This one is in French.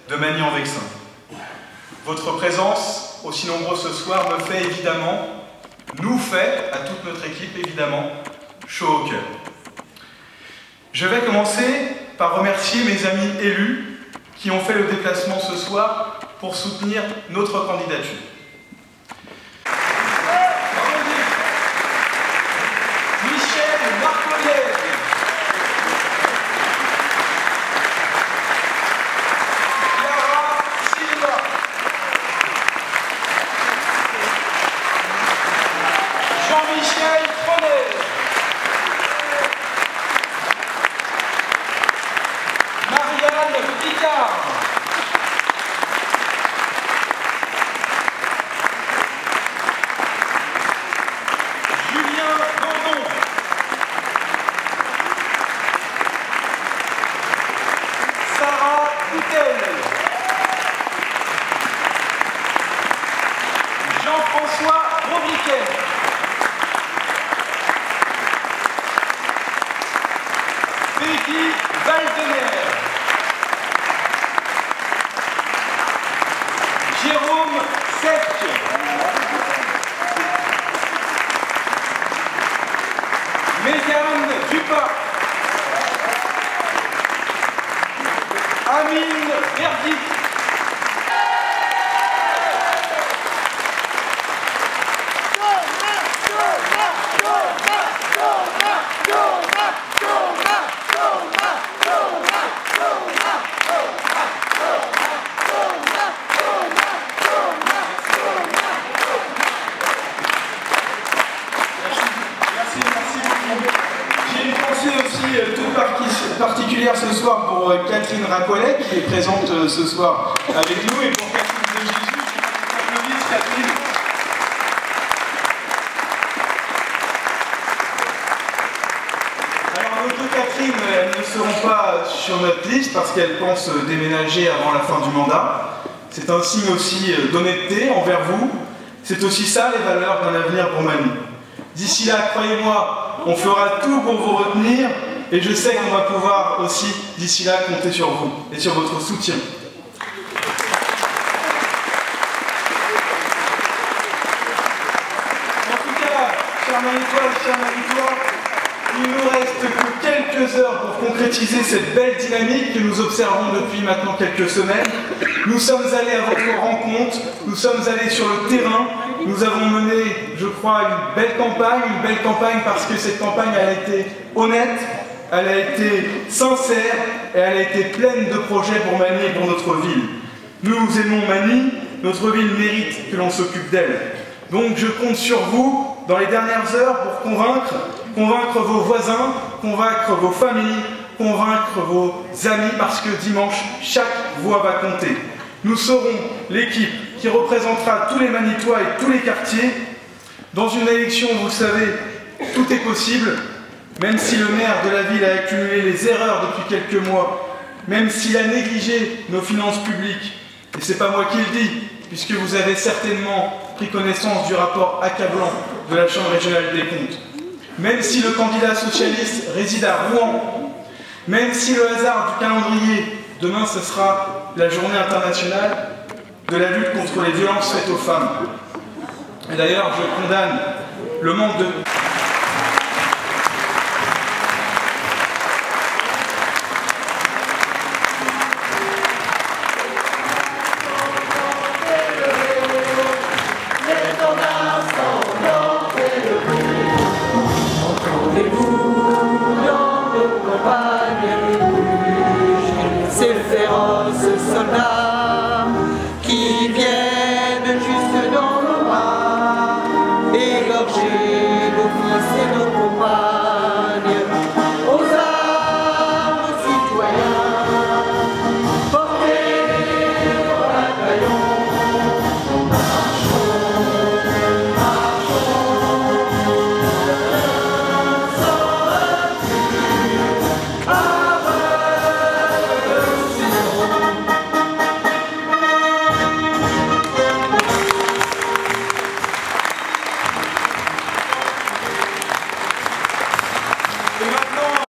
de Magny-en-Vexin. Votre présence, aussi nombreux ce soir, me fait évidemment, nous fait, à toute notre équipe évidemment, chaud au cœur. Je vais commencer par remercier mes amis élus qui ont fait le déplacement ce soir pour soutenir notre candidature. Michel Marcollet, Clara Silva, Jean-Michel Tronet, Marianne Picard, Julien Bandon, Sarah Coutel, Jean-François Robriquet, Peggy Valdener, Jérôme Sec, Mégane Dupin, Amine Verdi, J'ai une pensée aussi toute particulière ce soir pour Catherine Racollet qui est présente ce soir avec nous et pour Catherine de Jésus. Applaudissez Catherine. Alors nos deux Catherine, elles ne seront pas sur notre liste parce qu'elles pensent déménager avant la fin du mandat. C'est un signe aussi d'honnêteté envers vous. C'est aussi ça les valeurs d'un avenir pour Magny. D'ici là, croyez-moi, on fera tout pour vous retenir et je sais qu'on va pouvoir aussi, d'ici là, compter sur vous et sur votre soutien. En tout cas, chers Magnytois, il nous reste que quelques heures pour concrétiser cette belle dynamique que nous observons depuis maintenant quelques semaines. Nous sommes allés à votre rencontre, nous sommes allés sur le terrain, nous avons mené, je crois, une belle campagne parce que cette campagne elle a été honnête, elle a été sincère et elle a été pleine de projets pour Magny et pour notre ville. Nous aimons Magny, notre ville mérite que l'on s'occupe d'elle. Donc je compte sur vous dans les dernières heures pour convaincre vos voisins, convaincre vos familles, convaincre vos amis parce que dimanche, chaque voix va compter. Nous serons l'équipe qui représentera tous les Magnytois et tous les quartiers. Dans une élection, vous le savez, tout est possible, même si le maire de la ville a accumulé les erreurs depuis quelques mois, même s'il a négligé nos finances publiques, et c'est pas moi qui le dis, puisque vous avez certainement pris connaissance du rapport accablant de la Chambre régionale des comptes, même si le candidat socialiste réside à Rouen, même si le hasard du calendrier, demain ce sera la journée internationale de la lutte contre les violences faites aux femmes. Et d'ailleurs, je condamne le manque de... Ces féroces soldats